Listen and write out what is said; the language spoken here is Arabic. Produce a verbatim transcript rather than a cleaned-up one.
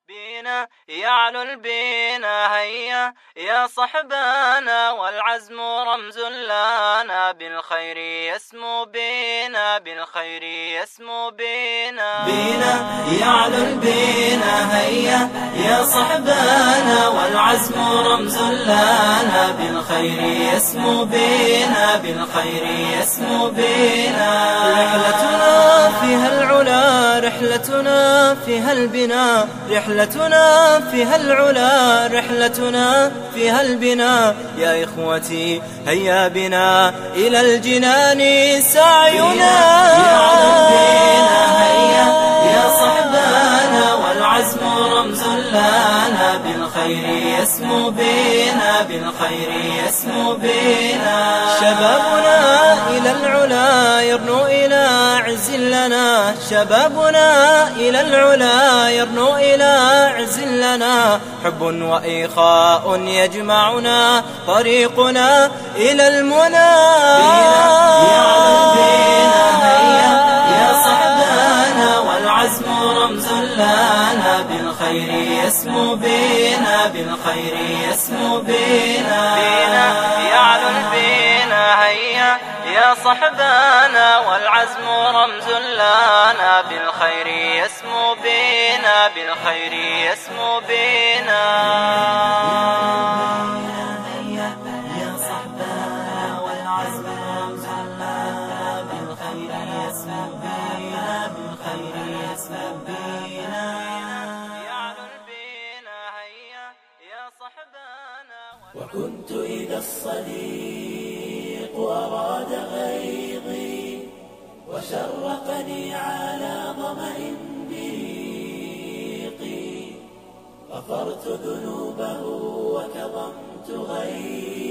بينا يعلو البينا هيا يا صحبانا، والعزم رمز لنا، بالخير يسمو بينا، بالخير يسمو بينا. بينا يعلو البينا هيا يا صحبانا، والعزم رمز لنا، بالخير يسمو بينا، بالخير يسمو بينا. رحلتنا فيها العلا، رحلتنا فيها البنا، رحلتنا فيها العلا، رحلتنا فيها البنا. يا إخوتي هيا بنا إلى الجنان سعينا. هيا يا صحبانا، والعزم رمز لنا، بالخير يسمو بنا، بالخير يسمو بنا. شبابنا إلى العلا يرنو إلى عز لنا، شبابنا إلى العلا يرنو إلى عز لنا. حب وإخاء يجمعنا، طريقنا إلى المنى. بينا هيا يا صحبانا، والعزم رمز لنا، بالخير يسمو بنا، بالخير يسمو بنا. بينا يعلو البينا هيا يا صحبانا، والعزم رمز لنا، بالخير يسمو بنا، بالخير يسمو بنا. هيا يا صحبانا، والعزم رمز لنا، بالخير يسمو بنا، بالخير يسمو بنا. يعلو البينا هيا يا صحبانا. وكنت إذا الصديق أراد غيظي، وشرقني على ظمأ بريقي، غفرت ذنوبه وكظمت غيظي.